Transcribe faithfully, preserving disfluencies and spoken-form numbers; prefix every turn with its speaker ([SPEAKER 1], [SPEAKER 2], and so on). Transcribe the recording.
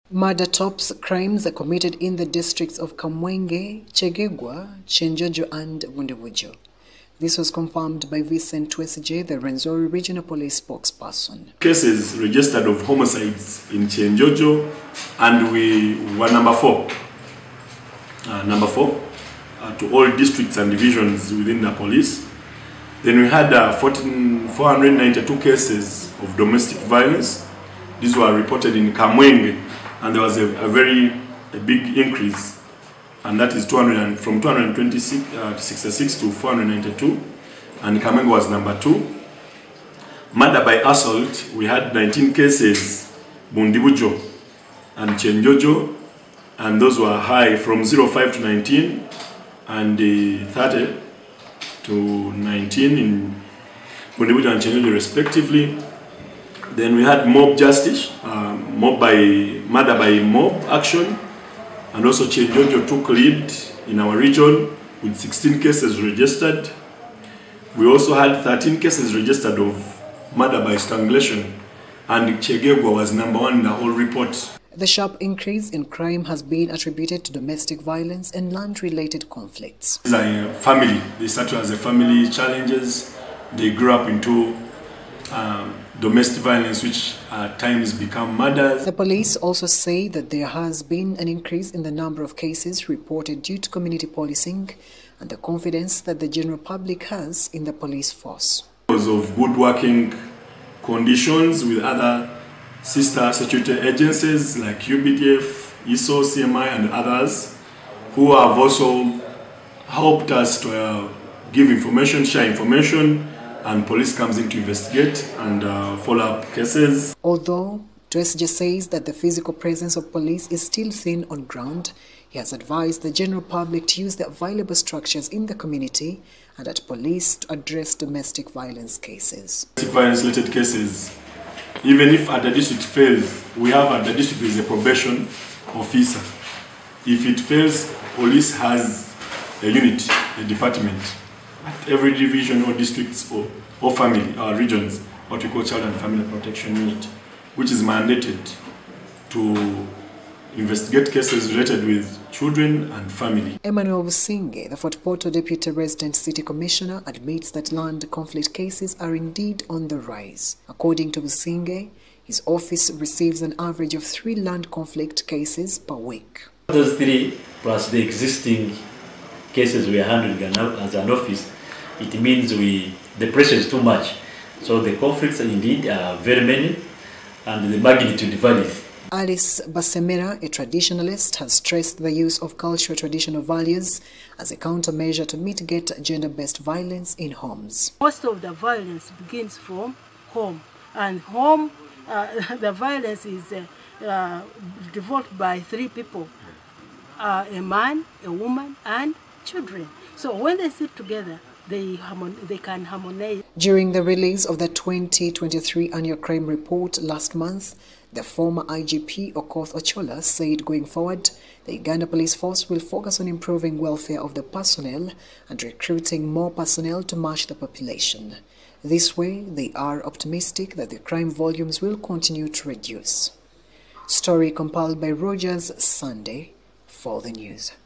[SPEAKER 1] Murder tops crimes committed in the districts of Kamwenge, Chegegwa, Chenjojo and Bundibujo. This was confirmed by Vincent Twesigye, the Rwenzori Regional Police spokesperson.
[SPEAKER 2] Cases registered of homicides in Chenjojo, and we were number four. Uh, number four uh, to all districts and divisions within the police. Then we had uh, four hundred ninety-two cases of domestic violence. These were reported in Kamwenge, and there was a, a very a big increase, and that is two hundred from two hundred sixty-six to four hundred ninety-two, and Kamwenge was number two. Murder by assault, we had nineteen cases, Bundibujo and Chenjojo, and those were high from zero five to nineteen and uh, thirty to nineteen in Bundibujo and Chenjojo respectively. Then we had mob justice, um, mob by murder by mob action, and also Chenjojo took lead in our region with sixteen cases registered. We also had thirteen cases registered of murder by strangulation, and Chegegwa was number one in the whole report.
[SPEAKER 1] The sharp increase in crime has been attributed to domestic violence and land-related conflicts.
[SPEAKER 2] These are a family. They started as a family challenges. They grew up into um, domestic violence, which at times become murders.
[SPEAKER 1] The police also say that there has been an increase in the number of cases reported due to community policing and the confidence that the general public has in the police force.
[SPEAKER 2] Because of good working conditions with other sister security agencies like U B D F, I S O, C M I and others, who have also helped us to uh, give information, share information, and police comes in to investigate and uh, follow up cases.
[SPEAKER 1] Although Twesigye says that the physical presence of police is still thin on ground, he has advised the general public to use the available structures in the community and at police to address domestic violence cases.
[SPEAKER 2] Domestic violence related cases, even if at the district fails, we have at the district is a probation officer. If it fails, police has a unit, a department. At every division or districts or, or family, or regions, what we call Child and Family Protection Unit, which is mandated to investigate cases related with children and family.
[SPEAKER 1] Emmanuel Businge, the Fort Portal Deputy Resident City Commissioner, admits that land conflict cases are indeed on the rise. According to Businge, his office receives an average of three land conflict cases per week.
[SPEAKER 3] Those three, plus the existing cases we are handling as an office, it means we the pressure is too much. So the conflicts indeed are very many, and the magnitude varies.
[SPEAKER 1] Alice Basemera, a traditionalist, has stressed the use of cultural traditional values as a countermeasure to mitigate gender-based violence in homes.
[SPEAKER 4] Most of the violence begins from home, and home, uh, the violence is uh, uh, developed by three people, uh, a man, a woman, and children. So when they sit together, they, they can harmonize.
[SPEAKER 1] During the release of the twenty twenty-three annual crime report last month, the former I G P Okoth Ochola said going forward, the Uganda Police Force will focus on improving welfare of the personnel and recruiting more personnel to match the population. This way, they are optimistic that the crime volumes will continue to reduce. Story compiled by Rogers Sunday for the news.